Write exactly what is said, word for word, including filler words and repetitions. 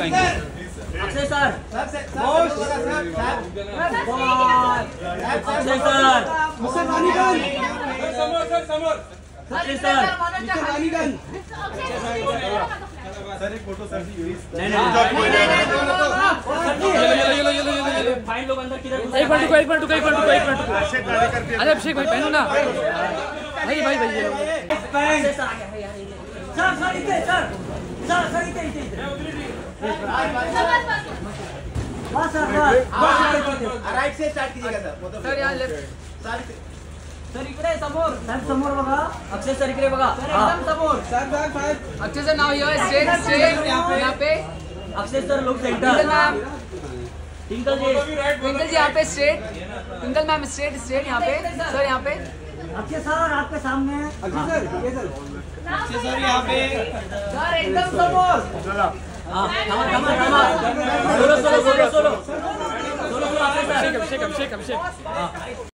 Thank you. Akshay sir, Akshay sir, समोर sir, समोर Akshay sir, sir एक फोटो सर जी। नहीं नहीं फाइन लोग अंदर किधर? एक मिनट रुको, एक मिनट रुको, एक मिनट रुको, एक मिनट रुको। अरे अभिषेक भाई पहनो ना भाई भाई भाई ये अक्षय सर आ गया है यार, ये सर सर इधर सर सर सर इधर इधर बस सर राइट से स्टार्ट कीजिएगा सर। सर यहाँ लेफ्ट सर इकडे समोर, सर समोर बघा, अक्षय सर इकडे बघा, एकदम समोर sir sir sir Akshay sir now here straight straight यहाँ पे अक्षय सर लोग सेंटर मैम टिंकल जी ट्विंकल जी यहाँ पे straight Twinkle ma'am straight straight यहाँ पे सर यहाँ पे अक्षय सर आपके सामने अक्षय सर ये सर अक्षय सर यहाँ पे सर एकदम समोर हाँ थमा थमा थमा solo solo solo solo solo solo Akshay sir Abhishek Abhishek अभिषेक